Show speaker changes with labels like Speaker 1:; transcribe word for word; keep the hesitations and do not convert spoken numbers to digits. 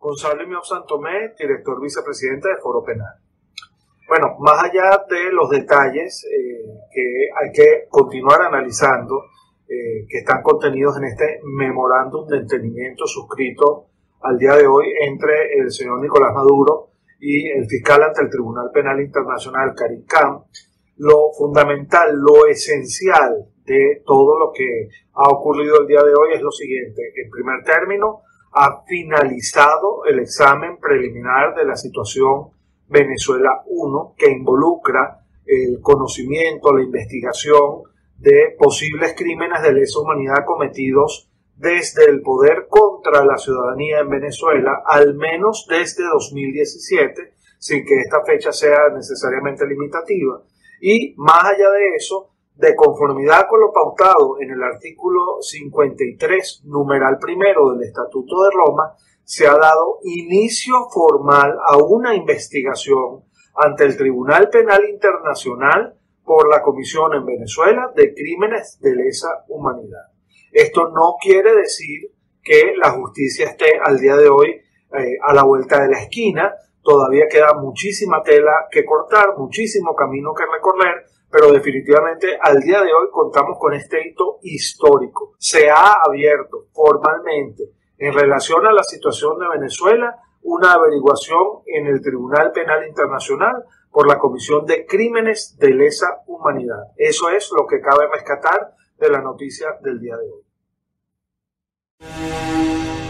Speaker 1: Gonzalo Imió Santomé, director vicepresidente de Foro Penal. Bueno, más allá de los detalles eh, que hay que continuar analizando, eh, que están contenidos en este memorándum de entendimiento suscrito al día de hoy entre el señor Nicolás Maduro y el fiscal ante el Tribunal Penal Internacional, Karim Khan, lo fundamental, lo esencial de todo lo que ha ocurrido el día de hoy es lo siguiente. En primer término, ha finalizado el examen preliminar de la situación Venezuela uno, que involucra el conocimiento, la investigación de posibles crímenes de lesa humanidad cometidos desde el poder contra la ciudadanía en Venezuela, al menos desde dos mil diecisiete, sin que esta fecha sea necesariamente limitativa. Y más allá de eso, de conformidad con lo pautado en el artículo cincuenta y tres, numeral primero del Estatuto de Roma, se ha dado inicio formal a una investigación ante el Tribunal Penal Internacional por la comisión en Venezuela de crímenes de lesa humanidad. Esto no quiere decir que la justicia esté al día de hoy eh, a la vuelta de la esquina. Todavía queda muchísima tela que cortar, muchísimo camino que recorrer, pero definitivamente al día de hoy contamos con este hito histórico. Se ha abierto formalmente en relación a la situación de Venezuela una averiguación en el Tribunal Penal Internacional por la Comisión de Crímenes de Lesa Humanidad. Eso es lo que cabe rescatar de la noticia del día de hoy.